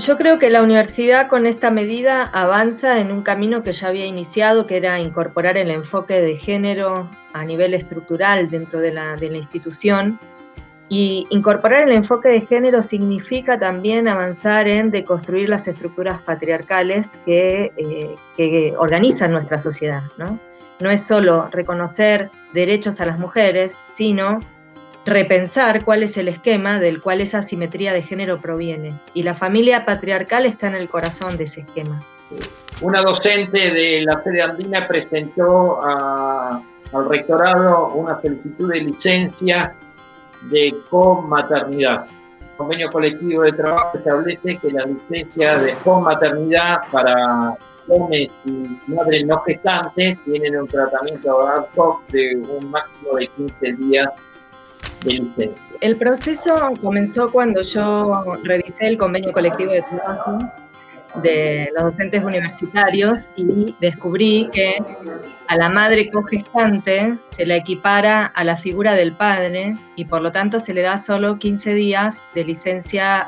Yo creo que la universidad con esta medida avanza en un camino que ya había iniciado, que era incorporar el enfoque de género a nivel estructural dentro de la institución. Y incorporar el enfoque de género significa también avanzar en deconstruir las estructuras patriarcales que organizan nuestra sociedad, ¿no? No es solo reconocer derechos a las mujeres, sino repensar cuál es el esquema del cual esa asimetría de género proviene. Y la familia patriarcal está en el corazón de ese esquema. Una docente de la sede andina presentó al rectorado una solicitud de licencia de comaternidad. El convenio colectivo de trabajo establece que la licencia de comaternidad para hombres y madres no gestantes tienen un tratamiento ad hoc de un máximo de 15 días de licencia. El proceso comenzó cuando yo revisé el convenio colectivo de trabajo de los docentes universitarios y descubrí que a la madre cogestante se la equipara a la figura del padre y por lo tanto se le da solo 15 días de licencia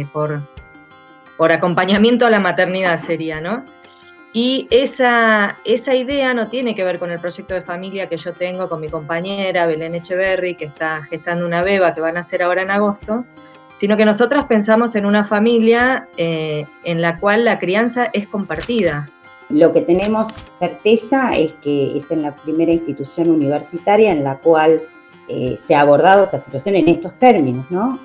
por acompañamiento a la maternidad sería, ¿no? Y esa idea no tiene que ver con el proyecto de familia que yo tengo con mi compañera Belén Echeverry, que está gestando una beba que van a nacer ahora en agosto, sino que nosotros pensamos en una familia en la cual la crianza es compartida. Lo que tenemos certeza es que es en la primera institución universitaria en la cual se ha abordado esta situación en estos términos, ¿no?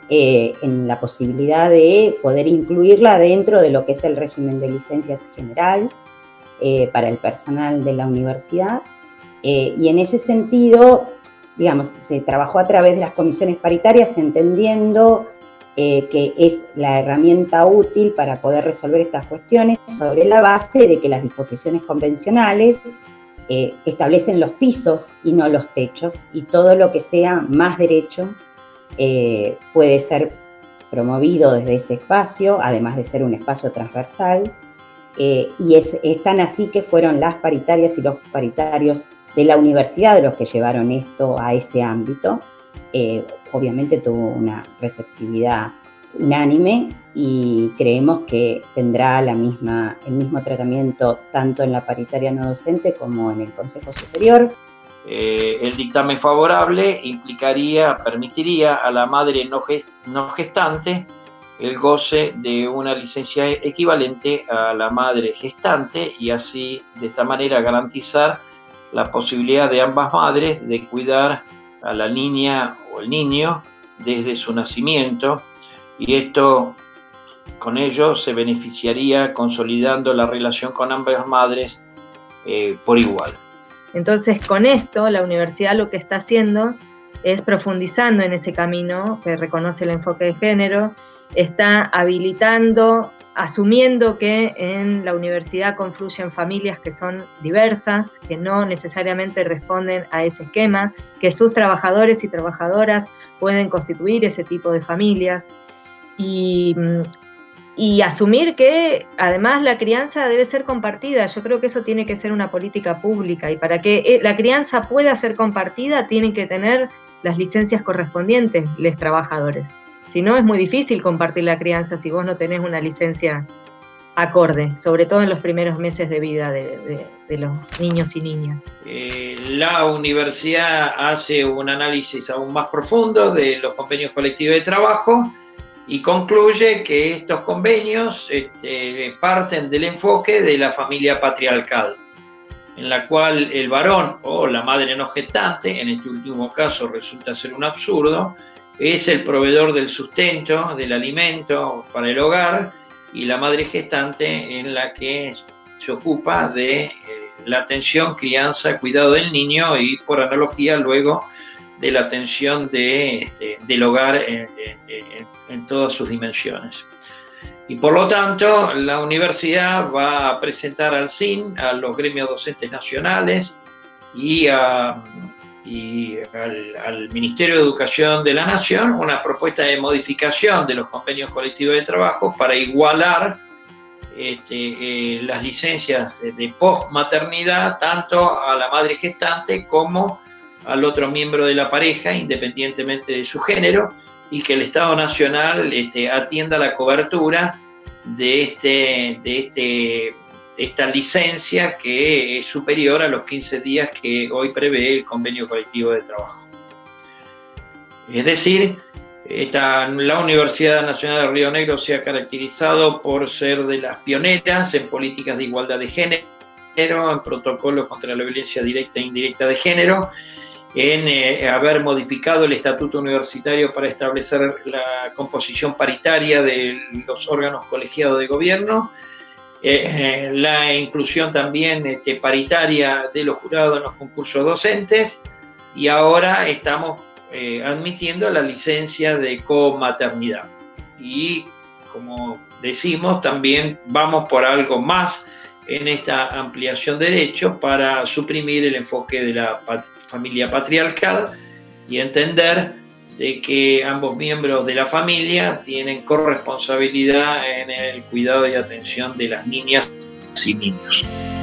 En la posibilidad de poder incluirla dentro de lo que es el régimen de licencias general para el personal de la universidad. Y en ese sentido, digamos, se trabajó a través de las comisiones paritarias entendiendo que es la herramienta útil para poder resolver estas cuestiones sobre la base de que las disposiciones convencionales establecen los pisos y no los techos, y todo lo que sea más derecho puede ser promovido desde ese espacio, además de ser un espacio transversal, y es tan así que fueron las paritarias y los paritarios de la universidad los que llevaron esto a ese ámbito. Obviamente tuvo una receptividad unánime y creemos que tendrá el mismo tratamiento tanto en la paritaria no docente como en el Consejo Superior. El dictamen favorable permitiría a la madre no gestante el goce de una licencia equivalente a la madre gestante y así de esta manera garantizar la posibilidad de ambas madres de cuidar a la niña o el niño desde su nacimiento, y esto con ello se beneficiaría consolidando la relación con ambas madres por igual. Entonces, con esto, la universidad lo que está haciendo es profundizando en ese camino que reconoce el enfoque de género, está habilitando, asumiendo que en la universidad confluyen familias que son diversas, que no necesariamente responden a ese esquema, que sus trabajadores y trabajadoras pueden constituir ese tipo de familias y asumir que además la crianza debe ser compartida. Yo creo que eso tiene que ser una política pública y para que la crianza pueda ser compartida tienen que tener las licencias correspondientes los trabajadores. Si no, es muy difícil compartir la crianza si vos no tenés una licencia acorde, sobre todo en los primeros meses de vida de los niños y niñas. La universidad hace un análisis aún más profundo de los convenios colectivos de trabajo y concluye que estos convenios parten del enfoque de la familia patriarcal, en la cual el varón o la madre no gestante, en este último caso resulta ser un absurdo, es el proveedor del sustento, del alimento para el hogar, y la madre gestante en la que se ocupa de la atención, crianza, cuidado del niño y por analogía luego de la atención del hogar en todas sus dimensiones. Y por lo tanto, la universidad va a presentar al SIN, a los gremios docentes nacionales y al Ministerio de Educación de la Nación una propuesta de modificación de los convenios colectivos de trabajo para igualar las licencias de posmaternidad tanto a la madre gestante como al otro miembro de la pareja, independientemente de su género, y que el Estado Nacional atienda la cobertura de esta licencia que es superior a los 15 días que hoy prevé el convenio colectivo de trabajo. Es decir, la Universidad Nacional de Río Negro se ha caracterizado por ser de las pioneras en políticas de igualdad de género, en protocolos contra la violencia directa e indirecta de género, en haber modificado el estatuto universitario para establecer la composición paritaria de los órganos colegiados de gobierno, la inclusión también paritaria de los jurados en los concursos docentes, y ahora estamos admitiendo la licencia de comaternidad. Y como decimos, también vamos por algo más en esta ampliación de derechos para suprimir el enfoque de la familia patriarcal y entender de que ambos miembros de la familia tienen corresponsabilidad en el cuidado y atención de las niñas y niños.